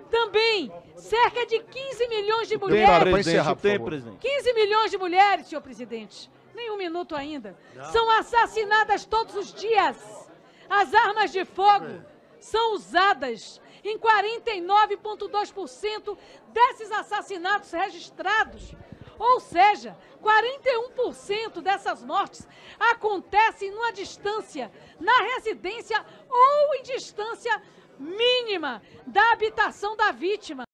Também, cerca de 15 milhões de mulheres... Tem, presidente. 15 milhões de mulheres, senhor presidente, nem um minuto ainda, são assassinadas todos os dias. As armas de fogo são usadas em 49,2% desses assassinatos registrados. Ou seja, 41% dessas mortes acontecem numa distância, na residência ou em distância mínima da habitação da vítima.